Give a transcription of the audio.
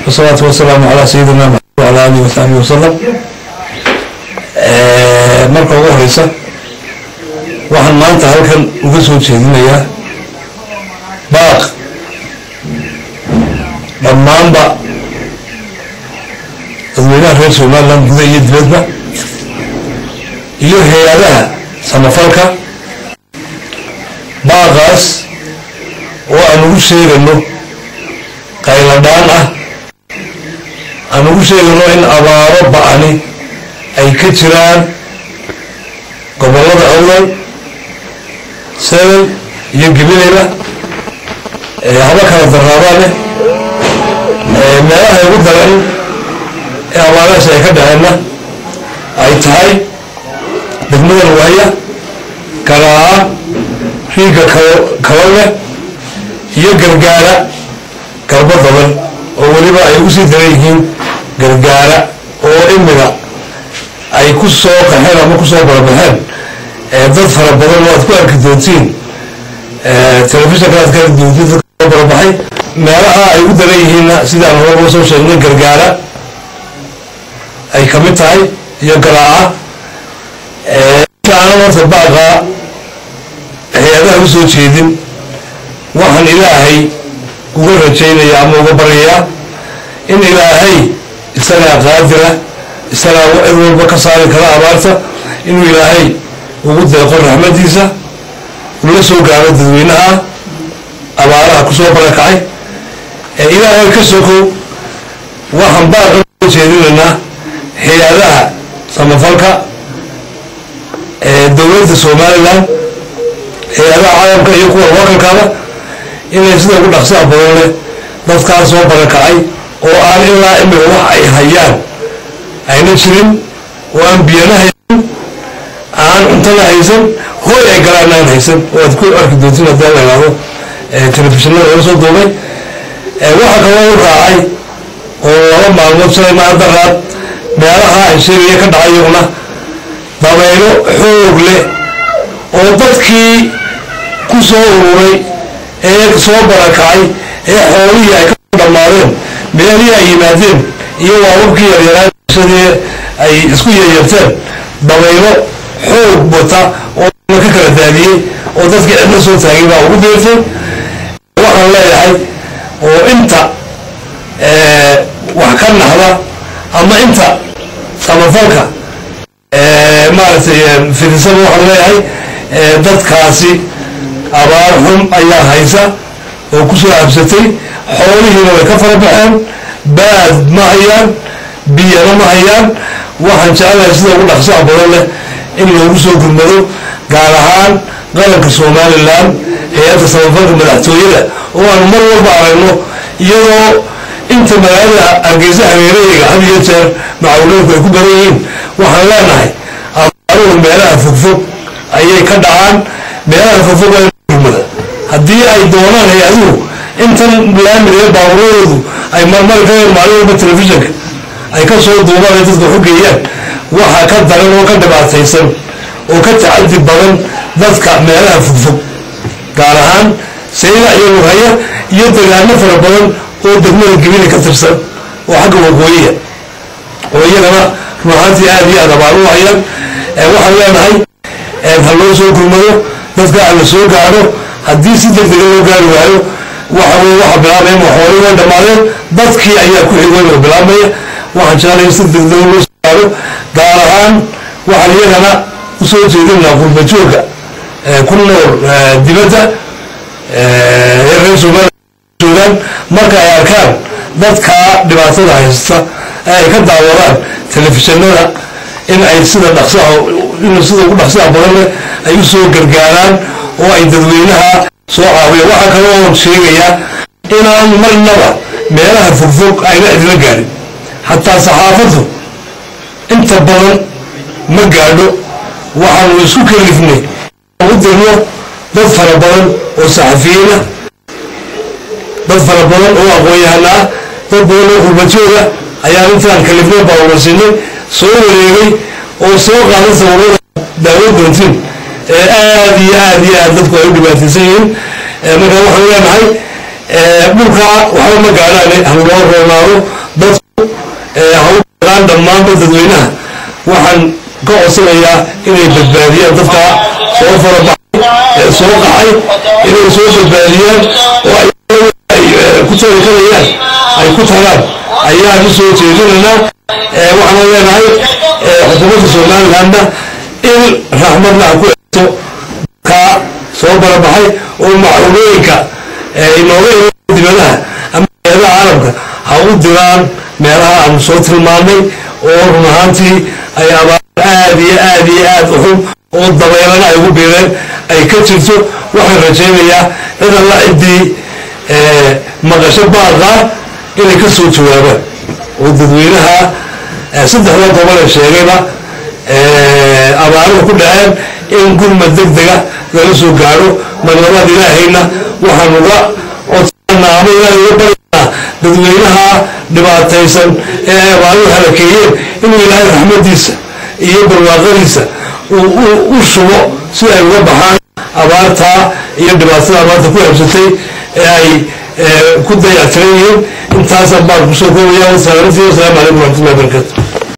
والصلاة والسلام على سيدنا محمد وعلى آله وصحبه وسلم. marka ugu horeysa waxaan maanta halkan uga soo jeedinayaa baaq dhammaanba dadweynaha reer Somaliland gudaha iyo dibadda iyo hay'adaha samafalka baaqaas oo aan ugu sheegano qayladaan ah aan ugu sheegano in abaaro ba'ani ay ka jiraan gobollada awdal Saaxil iyo Gabileyba haba kala daraabaan meelaha ugu daran ee abaarahaas ay ka dhaceenna ay tahay degmada Waaya Karaa Riiga Kawalle iyo Gargaara Garbadaban oo waliba ay ugu sii daran yihiin Gargaara oo imiga ay ku soo qaxeen ama ku soo barabaxeen dad fara badan oo aad ku arki doontiin telefishinka aad ka doontiin dad soo barabaxay meelaha ay u daran yihiin sidaan hore soo sheegnay Gargaara ay ka mid tahay iyo Garaaca aan horta baaqa hay'adaha u soo jeedin waxaan Ilaahay uga rajaynayaa ama uga baryayaa in Ilaahay isaga qaadira isaga walba ka saari kara abaarta inuu Ilaahay ugu deeqo raxmadiisa ula soo gaaro dadweynaha abaaraha ku soo barakacay Ilaahay ka soo waxaan baaqa u jeedinaynaa hay'adaha samafalka dowladda Somaliland hay'adaha caalamka iyo kuwa wadankaaba inay sida ugu dhaqsaha badan leh dadkaas soo barakacay oo aan ilaa imika wax ay hayaan ayna jirin oo aan biyana haysan aan cuntada haysan hooy ay galaan aan haysan oo aad ku arki doontiin haddii la yiraahdo telefishinada laga soo duubay waxa kaloo u raacay oo laba maalmood shalay maantaraad meelaha ay sheegaya ka dhacayuna dabaylo xoog leh oo dadkii ku soo ururay soo barakacay xoolihii ay ka dhamaadeen meelihii ay yimaadeen iyo waababkii yaryaraanshadii ay isku yeeyarteen dabaylo xoog wata oo ka kala daadiyey oo dadkii cidna soo taagay baa ugu beertay waxaan leeyahay oo inta wax ka naxda ama inta samafalka maaragtay fidisada waxaan leeyahay dadkaasi abaar xun ayaa haysa oo ku soo habsatay xoolihiina way ka fara baxeen baad ma hayaan biyana ma hayaan waxaan jecelahay sida ugu dhaqsaha badan leh in loogu soo gurmado gaar ahaan qaranka Somaliland hay'adda samafalka madaxtooyada oo aan mar walba aragno iyadoo inta magaalada Hargeysa hareerayga had iyo jeer macluumaadku ay ku badan yihiin waxaan leenahay abaaruhu meelaha fogfog ayay ka dhacaan meelaha fogfog haddii ay doonaan hay'aduhu intan laamiga baabuuroodu ay marmar ka maalin walba telefishinka ay ka soo duubaan dadka xogeeyaan waxa ka daran oo ka dhibaataysan oo ka tacaddi badan dadka meelaha fogfog gaar ahaan sayda iyo Waaya iyo deegaano fara badan oo degmada Gabiley ka tirsan oo xagga waqooyiga oo iyagana ruuxaantii aad iyo aad abaar u hayaan waxaan leenahay ha loo soo gurmado dadka aan la soo gaaro haddii si degdeg loo gaari waayo waxa bilaabaya xoolihii way dhamaadeen dadkii ayaa ku xigay oo bilaabaya waxaan jecelahay si degdeg loo saaro gaar ahaan waxaan iyagana u soo jeedinaa qurba jooga ku nool dibadda reer Somaliland joogaan marka ay arkaan dadka dhibaatada haysta ay ka daawadaan telefishinada in ay sida ugu dhaqsaha badan leh ay u soo gargaaraan oo ay dadweynaha soo caawiyo waxa kale oo sheegaya inaan marnaba meelaha fogfog ayna idila gaarin xataa saxaafadu inta badan ma gaadho waxaanu isku kalifnay u dirno dad fara badan oo saxafiyiin ah dad fara badan oo aqoon-yahano ah dad badan oo qurba-jooga ayaan intaan kalifnay baawarsinay soo wareegay oo soo qaadan sawirada daawo doontiin aad iyo aad dadku ay u dhibaataysan yihiin marka waxaan leenahay dhulka waxba ma gaadhaan haloo roonaado dadku hawlaan dhammaanba dadweynaha waxaan ka codsanayaa inay badbaadiyaan dadka soo farabaxay soo qaxay inay soo badbaadiyaan oo ay ku tagi karayaan ay ku tagaan ayaan u soo jeedinaynaa waxaan leenahay xukuumadda Somalilandna in raxmadna ku eegto ka soo farabaxay oo macluumaadka inooga dibadaha ama meelaha caalamka ha u diraan meelaha aan soo tilmaamay oo run ahaantii ay abaar aad iyo aad u xun oo dabeelana ay ugu biireen ay ka jirto waxaan rajaynayaa in alla ciddii maqasho baaqa inay ka soo jawaabaan oo dadweynaha saddexda gobol ee sheegayba abaaruhu ku dhaceen in gurmad degdega laga soo gaaro magaalada ilaahayna waxaan uga codsanaa ama ilaahay uga baryanaa dadweynaha dhibaataysan ee ay abaaruhu halakeeyeen inuu ilaahay raxmadiisa iyo barwaaqadiisa u shubo si ay uga baxaan abaartaa iyo dhibaatada abaarta ku habsatay ee ay ku dayactiran yihiin intaasaan baan kusoo koobaya wasalaamu calaykum waraxmatullahi wabarakatu